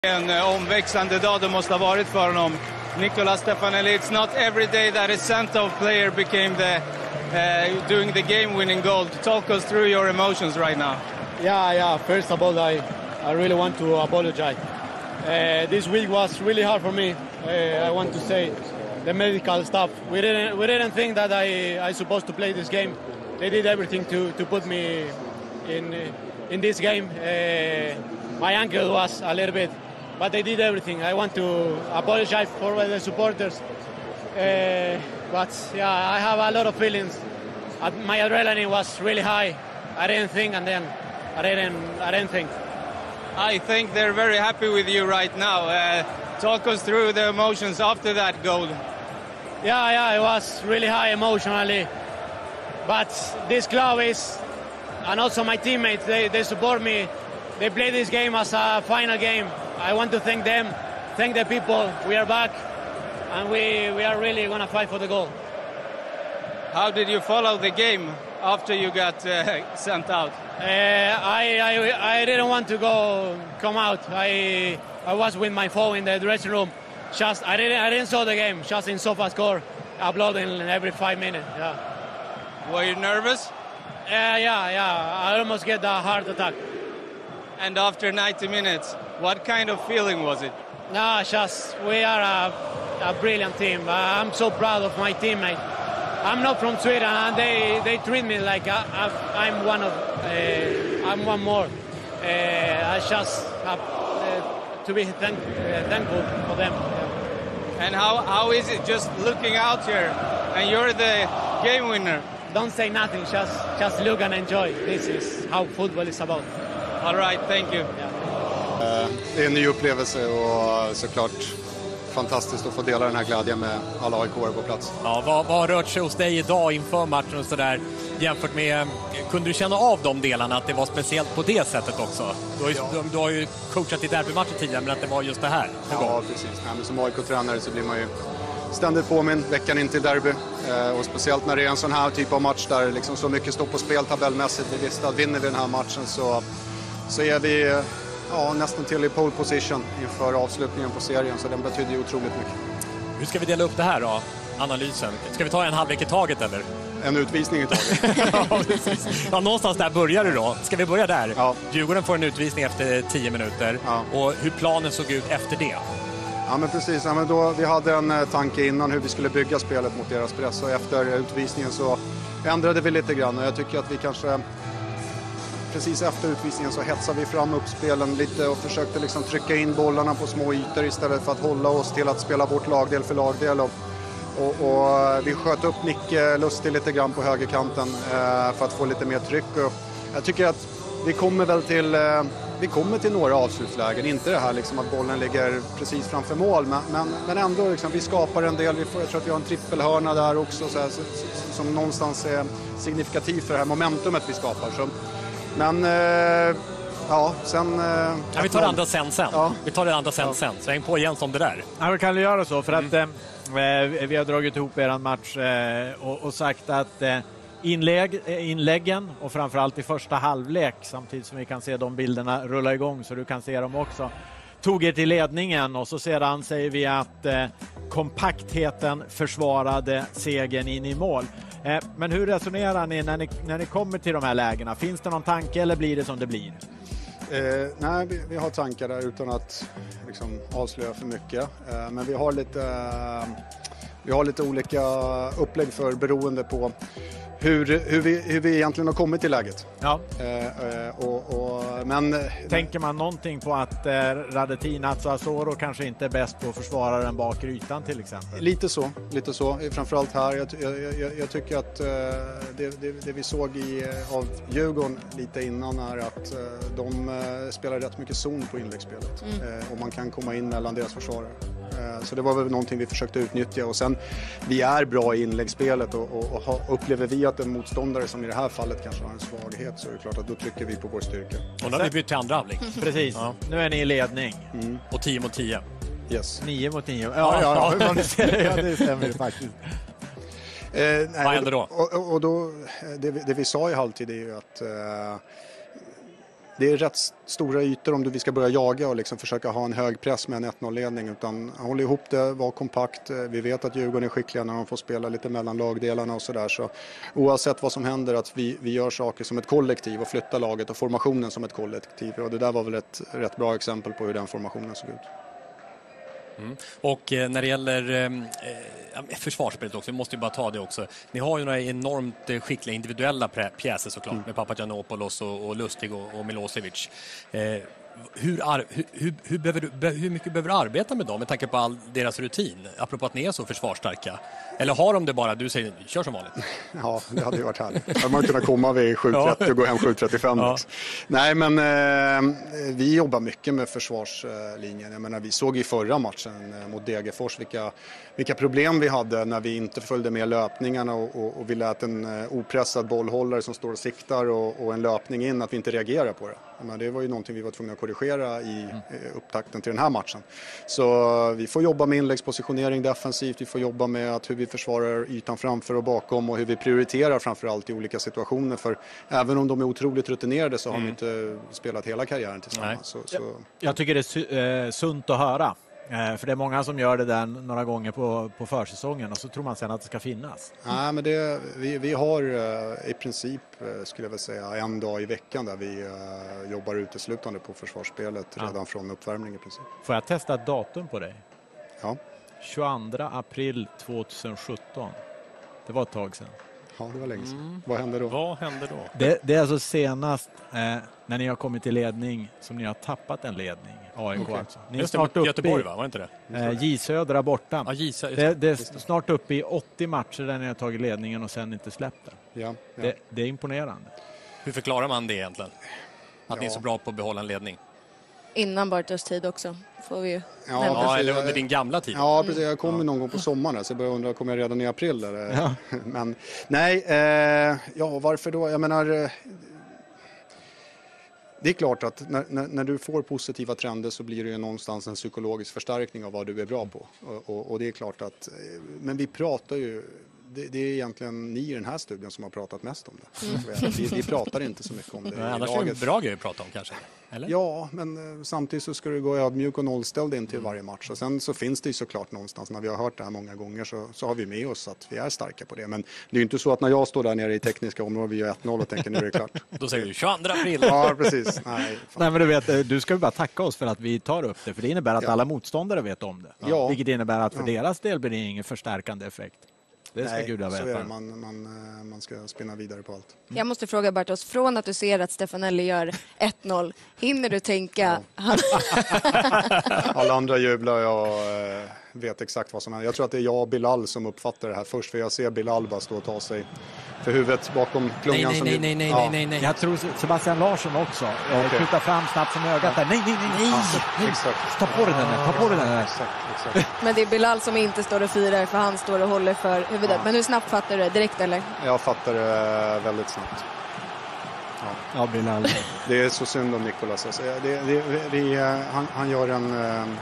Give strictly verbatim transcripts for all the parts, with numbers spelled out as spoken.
En omväxlande dag det måste ha varit för honom. Nicola Stefanelli, it's not every day that a center player became the uh, doing the game-winning goal. Talk us through your emotions right now. Yeah, yeah. First of all, I, I really want to apologize. Uh, this week was really hard for me. Uh, I want to say the medical staff. We didn't we didn't think that I I supposed to play this game. They did everything to, to put me in in this game. Uh, my ankle was a little bit. But they did everything. I want to apologize for the supporters. Uh, but yeah, I have a lot of feelings. My adrenaline was really high. I didn't think, and then I didn't. I didn't think. I think they're very happy with you right now. Uh, talk us through the emotions after that goal. Yeah, yeah, it was really high emotionally. But this club is, and also my teammates, they, they support me. They play this game as a final game. I want to thank them, thank the people. We are back, and we, we are really going to fight for the goal. How did you follow the game after you got uh, sent out? Uh, I, I I didn't want to go come out. I I was with my phone in the dressing room. Just I didn't I didn't saw the game. Just in SofaScore, uploading every five minutes. Yeah. Were you nervous? Uh, yeah, yeah. I almost get a heart attack. And after ninety minutes, what kind of feeling was it? No, just we are a, a brilliant team. I'm so proud of my teammates. I'm not from Sweden, and they, they treat me like I, I, I'm one of uh, I'm one more. Uh, I just have uh, to be thank, uh, thankful for them. Yeah. And how how is it just looking out here, and you're the game winner? Don't say nothing. Just just look and enjoy. This is how football is about. All right, thank you. Yeah. Det är en ny upplevelse och såklart fantastiskt att få dela den här glädjen med alla A I K-are på plats. Ja, vad, vad har rört sig hos dig idag inför matchen och sådär jämfört med, kunde du känna av de delarna att det var speciellt på det sättet också? Du har ju, ja. du, du har ju coachat i derbymatcher tidigare, men att det var just det här. Ja, precis. Nej, men som A I K-tränare så blir man ju ständigt påminn veckan in till derby. Eh, och speciellt när det är en sån här typ av match där liksom så mycket står på spel tabellmässigt. Vi visste att vinner vi den här matchen så, så är vi ja, nästan till i pole position inför avslutningen på serien. Så den betyder ju otroligt mycket. Hur ska vi dela upp det här då? Analysen. Ska vi ta en halvlek i taget eller? En utvisning i taget. Ja, ja, någonstans där börjar du då. Ska vi börja där? Ja. Djurgården får en utvisning efter tio minuter. Ja. Och hur planen såg ut efter det? Ja, men precis. Ja, men då, vi hade en tanke innan hur vi skulle bygga spelet mot deras press. Och efter utvisningen så ändrade vi lite grann. Och jag tycker att vi kanske... Precis efter utvisningen så hetsade vi fram uppspelen lite och försökte liksom trycka in bollarna på små ytor istället för att hålla oss till att spela bort lagdel för lagdel. Och, och, och vi sköt upp Nicke Lustig lite grann på högerkanten eh, för att få lite mer tryck. Och jag tycker att vi kommer väl till, eh, vi kommer till några avslutslägen. Inte det här liksom att bollen ligger precis framför mål, men, men, men ändå liksom, vi skapar en del. Vi får, jag tror att vi har en trippelhörna där också så här, så, som någonstans är signifikativ för det här momentumet vi skapar. Så, men eh, ja, sen... Eh, ja, vi tar det andra sen sen. Ja. Vi tar det andra sen ja. sen. Så häng på igen som det där. Ja, vi kan ju göra så för att mm. eh, vi har dragit ihop eran match eh, och, och sagt att eh, inlägg, inläggen och framförallt i första halvlek samtidigt som vi kan se de bilderna rulla igång så du kan se dem också. Tog er till ledningen och så sedan säger vi att eh, kompaktheten försvarade segern in i mål. Eh, men hur resonerar ni när, ni när ni kommer till de här lägena? Finns det någon tanke eller blir det som det blir? Eh, nej, vi, vi har tankar där utan att liksom, avslöja för mycket. Eh, men vi har lite, eh, vi har lite olika upplägg för beroende på hur, hur, vi, hur vi egentligen har kommit till läget. Ja. Eh, och, och, men, Tänker man någonting på att eh, Radetinac och Asoro kanske inte är bäst på att försvara den bakre ytan till exempel? Lite så, lite så. Framförallt här. Jag, jag, jag, jag tycker att eh, det, det, det vi såg i, av Djurgården lite innan är att eh, de eh, spelar rätt mycket zon på inläggsspelet. Mm. Eh, och man kan komma in mellan deras försvarare. Eh, så det var väl någonting vi försökte utnyttja. Och sen, vi är bra i inläggsspelet och, och, och upplever vi att en motståndare som i det här fallet kanske har en svaghet så är det klart att då trycker vi på vår styrka. Och nu har vi bytt till andra halvlek. Precis, ja. Nu är ni i ledning. Mm. Och tio mot tio. Yes. Nio mot nio. Ja, ja, ja, ja. ja det stämmer faktiskt. Eh, nej, Vad händer då? Och, och, och då det, det vi sa i halvtid är ju att eh, det är rätt stora ytor om du, vi ska börja jaga och liksom försöka ha en hög press med en ett noll-ledning. Utan hålla ihop det, var kompakt. Vi vet att Djurgården är skickliga när de får spela lite mellan lagdelarna och sådär. Så oavsett vad som händer, att vi, vi gör saker som ett kollektiv och flyttar laget och formationen som ett kollektiv. Och det där var väl ett rätt bra exempel på hur den formationen såg ut. Mm. Och eh, när det gäller eh, försvarsspelet också, vi måste ju bara ta det också. Ni har ju några enormt eh, skickliga individuella pjäser såklart, mm. med Papagiannopoulos och, och Lustig och, och Milosevic. Eh, hur, ar- hur, hur, hur, behöver du, hur mycket behöver du arbeta med dem med tanke på all deras rutin? Apropå att ni är så försvarsstarka. Eller har de det bara, du säger, kör som vanligt? Ja, det hade ju varit härligt. Hade man kunnat komma vid sju trettio och gå hem sju trettiofem. Ja. Nej, men eh, vi jobbar mycket med försvarslinjen. Jag menar, vi såg i förra matchen eh, mot Degerfors vilka, vilka problem vi hade när vi inte följde med löpningarna och, och, och vi lät en eh, opressad bollhållare som står och siktar och, och en löpning in, att vi inte reagerar på det. Men det var ju någonting vi var tvungna att korrigera i mm. upptakten till den här matchen. Så vi får jobba med inläggspositionering defensivt, vi får jobba med att hur vi försvarar ytan framför och bakom och hur vi prioriterar framförallt i olika situationer. För även om de är otroligt rutinerade så har mm. de inte spelat hela karriären tillsammans. Så, så... Jag, jag tycker det är uh, sunt att höra. Uh, för det är många som gör det där några gånger på, på försäsongen och så tror man sen att det ska finnas. Nej, men det, vi, vi har uh, i princip, uh, skulle jag väl säga, en dag i veckan där vi uh, jobbar uteslutande på försvarsspelet ja. redan från uppvärmning i princip. Får jag testa ett datum på dig? Ja. tjugoandra april tjugohundrasjutton. Det var ett tag sedan. Ja, det var länge sedan. Mm. Vad hände då? Vad hände då? Det, det är alltså senast eh, när ni har kommit i ledning som ni har tappat en ledning. A I K okay. alltså. Ni är snart uppe Göteborg, i, va? Var inte det? Eh, J Södra borta. Ja, J Södra. Det, det är snart uppe i åttio matcher där ni har tagit ledningen och sen inte släppt den. Ja, ja. Det, det är imponerande. Hur förklarar man det egentligen? Att ja. ni är så bra på att behålla en ledning? Innan Bartos tid också, får vi ju ja, ja, eller under din gamla tid. Ja, precis. Jag kommer ja. någon gång på sommaren så jag börjar undra, kommer jag redan i april? Eller? Ja. Men nej, eh, ja varför då? Jag menar, eh, det är klart att när, när, när du får positiva trender så blir det ju någonstans en psykologisk förstärkning av vad du är bra på. Och, och, och det är klart att, men vi pratar ju, det, det är egentligen ni i den här studien som har pratat mest om det. Mm. Vi, vi pratar inte så mycket om det. Nej, annars är det en bra grej att prata om kanske. Eller? Ja, men eh, samtidigt så ska du gå ödmjuk och nollställd in till mm. varje match. Och sen så finns det ju såklart någonstans, när vi har hört det här många gånger så, så har vi med oss att vi är starka på det. Men det är ju inte så att när jag står där nere i tekniska områden vi gör ett noll och tänker nu är det klart. Då säger du tjugoandra april. Ja, precis. Nej, Nej, men du vet, du ska ju bara tacka oss för att vi tar upp det. För det innebär att ja. alla motståndare vet om det. Ja. Vilket innebär att för ja. deras del blir det ingen förstärkande effekt. Det ska Nej, Gud veta. Så är det. Man, man, man ska spinna vidare på allt. Mm. Jag måste fråga Bartos, från att du ser att Stefanelli gör ett noll, hinner du tänka... Ja. Alla andra jublar och jag vet exakt vad som händer. Jag tror att det är jag och Bilal som uppfattar det här först, för jag ser Bilal bara stå och ta sig för huvudet bakom klungan. Nej, som nej, nej, nej, ja. nej, nej, nej. Jag tror Sebastian Larsson också. Okay. Skjuta fram snabbt som ögat där. Nej, nej, nej, nej. Ja, exakt. Ta på den där, ta på den där. Exakt, exakt. Men det är Bilal som inte står och firar, för han står och håller för huvudet. Ja. Men hur snabbt fattar du det? Direkt eller? Jag fattar det väldigt snabbt. Ja, ja Bilal. Det är så synd om Nicolas. Alltså, det, det, det, han, han gör en...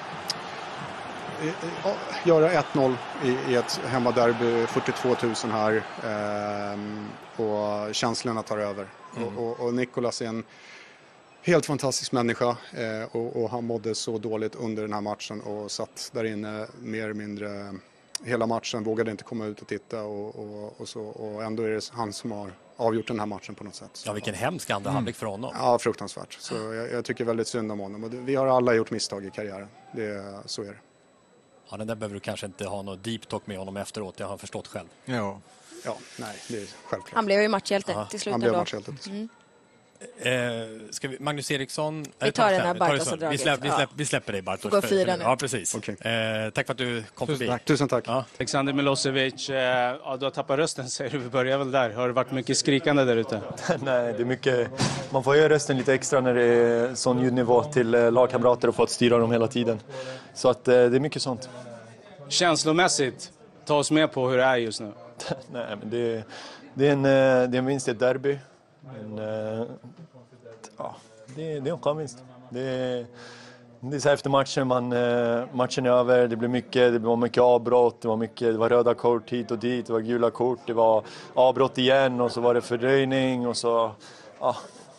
göra ett noll i, i ett hemmaderby, fyrtiotvå tusen här eh, och känslorna tar över. Mm. Och, och, och Nicolas är en helt fantastisk människa eh, och, och han mådde så dåligt under den här matchen och satt där inne mer eller mindre hela matchen, vågade inte komma ut och titta och, och, och, så, och ändå är det han som har avgjort den här matchen på något sätt. Så, ja, vilken hemsk andra mm. halvlek för honom. Ja, fruktansvärt. Så jag, jag tycker väldigt synd om honom och det, vi har alla gjort misstag i karriären. Det, så är det. Ja, den där behöver du kanske inte ha något deep talk med honom efteråt. Jag har förstått själv. Ja, ja nej, det är självklart. Han blev ju matchhjälte Aha. till slut. Han blev matchhjälte. Mm. Eh, ska vi, Magnus Eriksson... Vi tar den här Bartos och vi, släpp, vi, släpp, vi släpper dig, Bartos. Gå fyra nu. Ja, precis. Okay. Eh, tack för att du kom Tusen förbi. Tack. Tusen tack. Ja. Alexander Milosevic, eh, ja, du har tappat rösten, säger du. Vi börjar väl där. Har det varit mycket skrikande där ute? Nej, det är mycket... Man får göra rösten lite extra när det är sån ljudnivå till eh, lagkamrater och få att styra dem hela tiden. Så att eh, det är mycket sånt. Känslomässigt, ta oss med på hur det är just nu. Nej, men det, det är en, det är en vinst i ett derby. Men, ja, det, det är en skönvinst. Det, det är så här efter matchen, man, matchen är över, det blir mycket, det var mycket avbrott, det var mycket, det var röda kort hit och dit, det var gula kort, det var avbrott igen och så var det fördröjning och så, ja,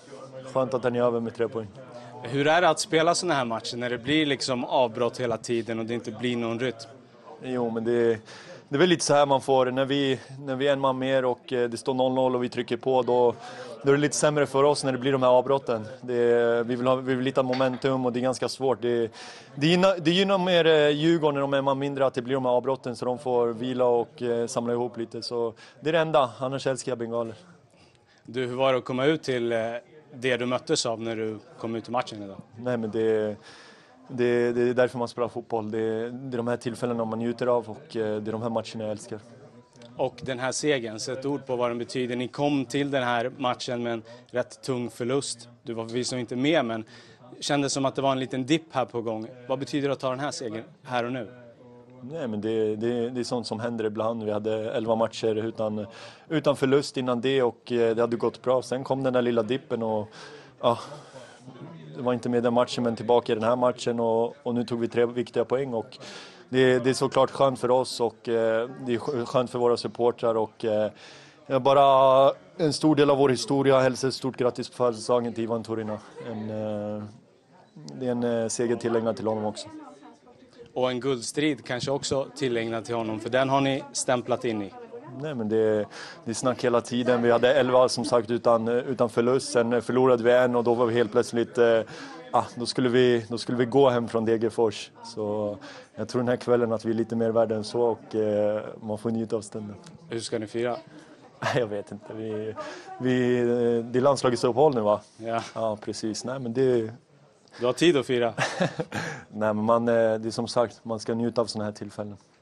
skönt att den är över med tre poäng. Hur är det att spela såna här matcher när det blir liksom avbrott hela tiden och det inte blir någon rytm? Jo, men det, det är väl lite så här man får. När vi, när vi är en man mer och det står noll noll och vi trycker på, då, då är det lite sämre för oss när det blir de här avbrotten. Det, vi, vill ha, vi vill lite momentum och det är ganska svårt. Det, det, gynnar, det gynnar mer Djurgården när de är man mindre att det blir de här avbrotten så de får vila och eh, samla ihop lite. Så det är det enda, annars älskar jag bengaler. Du, hur var det att komma ut till eh, det du möttes av när du kom ut i matchen idag? Nej, men det, det, det är därför man spelar fotboll. Det, det är de här tillfällena man njuter av och det är de här matcherna jag älskar. Och den här segern, så ett ord på vad den betyder. Ni kom till den här matchen med en rätt tung förlust. Du var förvisso inte med, men kändes som att det var en liten dipp här på gång. Vad betyder det att ta den här segern här och nu? Nej, men det, det, det är sånt som händer ibland. Vi hade elva matcher utan, utan förlust innan det och det hade gått bra. Sen kom den där lilla dippen och ja, det var inte med den matchen men tillbaka i den här matchen och, och nu tog vi tre viktiga poäng och det, det är såklart skönt för oss och eh, det är skönt för våra supportrar och eh, bara en stor del av vår historia. Hälsar stort grattis på födelsedagen till Ivan Torina. En, eh, det är en eh, seger tillägnad till honom också. Och en guldstrid kanske också tillägnad till honom, för den har ni stämplat in i. Nej, men det, det är snack hela tiden. Vi hade elva som sagt utan, utan förlust. Sen förlorade vi en och då var vi helt plötsligt... Eh, ah, då, skulle vi, då skulle vi gå hem från Degerfors. Så jag tror den här kvällen att vi är lite mer värda än så och eh, man får njuta av stunden. Hur ska ni fira? Jag vet inte. Vi, vi, det är landslagets uppehåll nu, va? Ja. Ja, precis. Nej, men det... Du har tid att fira. Nej, men man, det är som sagt, man ska njuta av såna här tillfällen.